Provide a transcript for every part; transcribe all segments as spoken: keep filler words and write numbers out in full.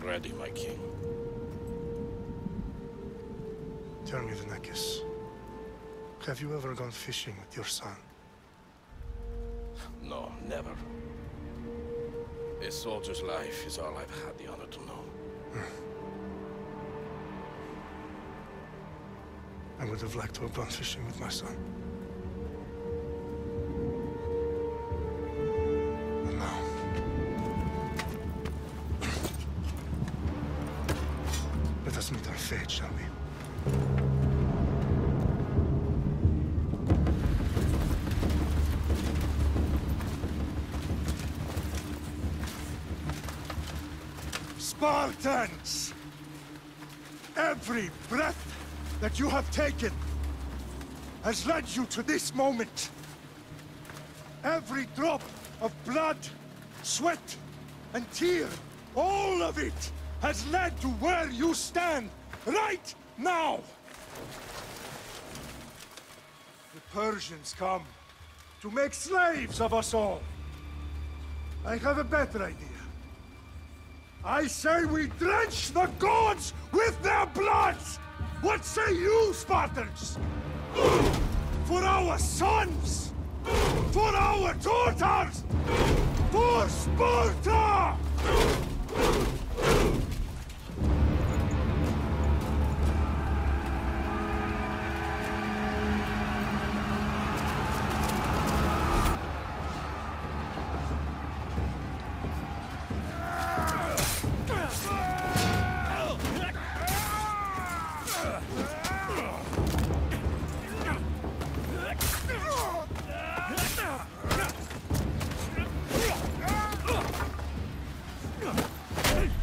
ready, my king. Tell me, Venekis, have you ever gone fishing with your son? No, never. A soldier's life is all I've had the honor to know. I would have liked to have gone fishing with my son. But now... Let us meet our fate, shall we? Spartans! Every breath that you have taken has led you to this moment. Every drop of blood, sweat, and tear, all of it has led to where you stand right now. The Persians come to make slaves of us all. I have a better idea. I say we drench the gods with their blood! What say you, Spartans? For our sons! For our daughters! For Sparta! Hey!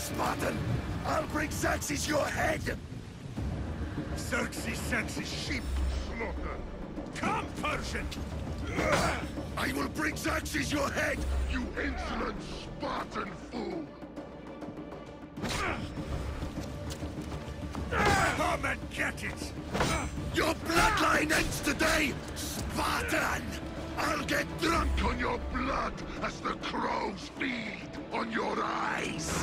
Spartan! I'll bring Xerxes your head! Xerxes sends his sheep slaughtered. Come, Persian! I will bring Xerxes your head, you insolent Spartan fool! Come and get it! Your bloodline ends today, Spartan! I'll get drunk on your blood as the crows feed on your eyes!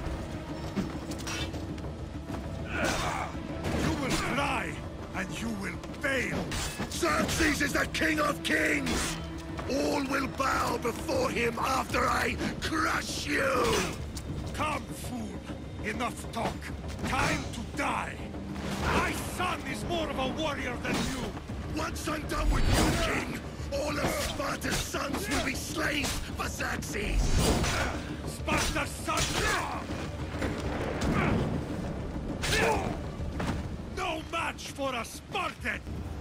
You will fly, and you will fail! Xerxes is the king of kings! All will bow before him after I crush you! Come, fool! Enough talk! Time to die! My son is more of a warrior than you! Once I'm done with you, king, all of Sparta's sons will be slaves for Xerxes! Sparta's sons! No match for a Spartan!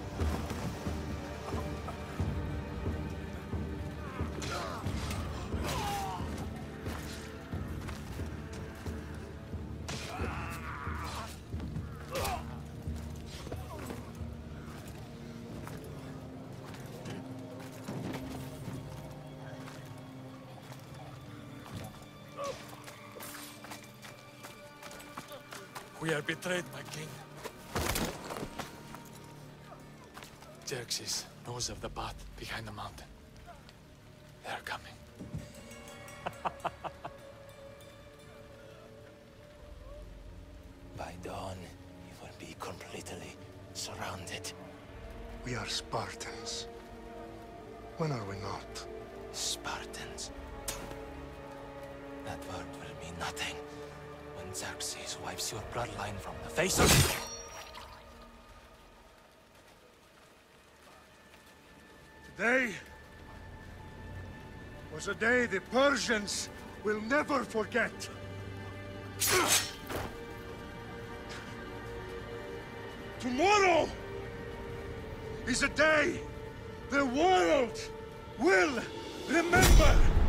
We are betrayed, my king. Xerxes knows of the path behind the mountain. They are coming. By dawn, you will be completely surrounded. We are Spartans. When are we not? Spartans. That word will mean nothing when Xerxes wipes your bloodline from the face of the... Today was a day the Persians will never forget. Tomorrow is a day the world will remember.